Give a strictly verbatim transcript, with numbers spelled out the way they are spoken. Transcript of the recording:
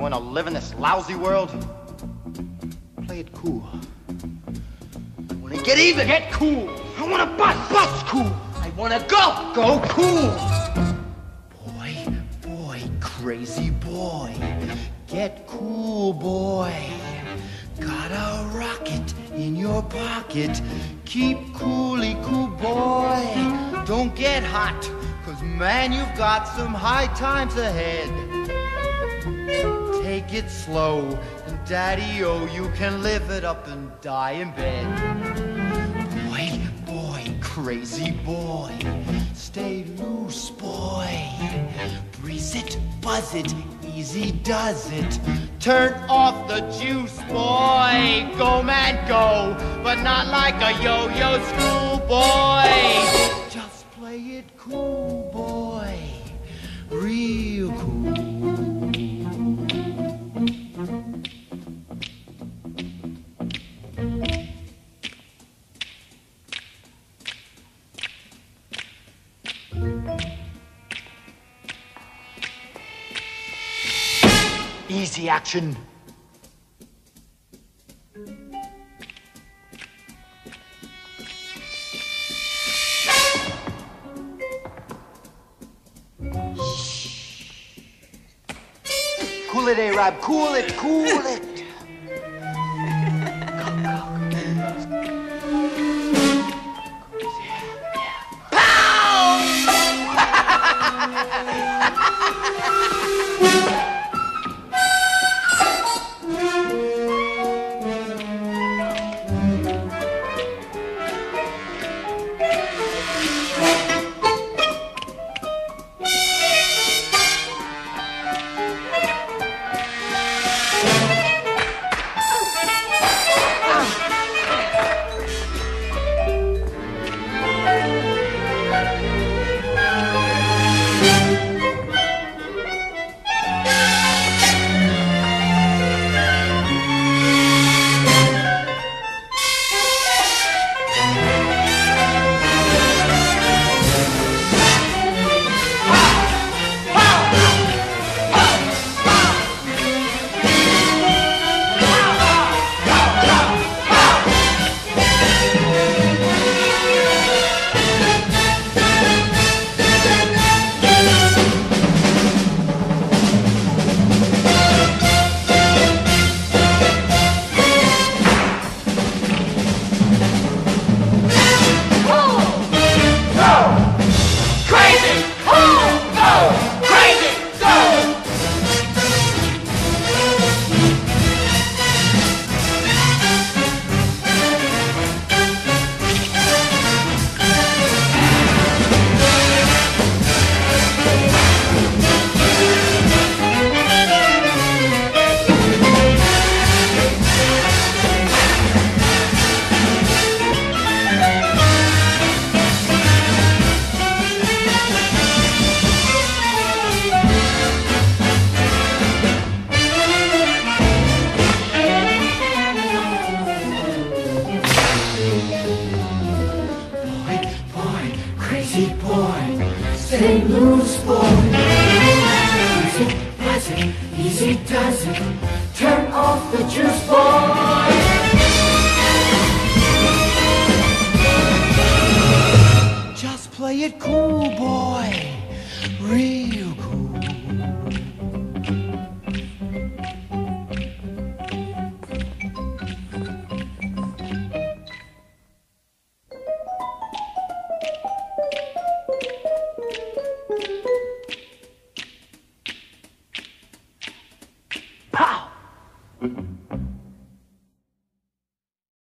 wanna live in this lousy world? Play it cool. I wanna get even. Get cool. I wanna bust. Bust cool. I wanna go. Go cool. Boy, boy, crazy boy. Get cool, boy. Got a rocket in your pocket. Keep coolly cool, boy. Don't get hot, cause man, you've got some high times ahead. Take it slow, and daddy-o, you can live it up and die in bed. Boy, boy, crazy boy, stay loose, boy. Breeze it, buzz it, easy does it. Turn off the juice, boy. Go, man, go, but not like a yo-yo schoolboy. Just play it cool, boy, real cool. Easy action. Cool it, Arab. Cool it, cool it. Stay loose, boy. Easy does it, easy does it. Turn off the juice, boy. Just play it cool, boy. Real cool. Pow!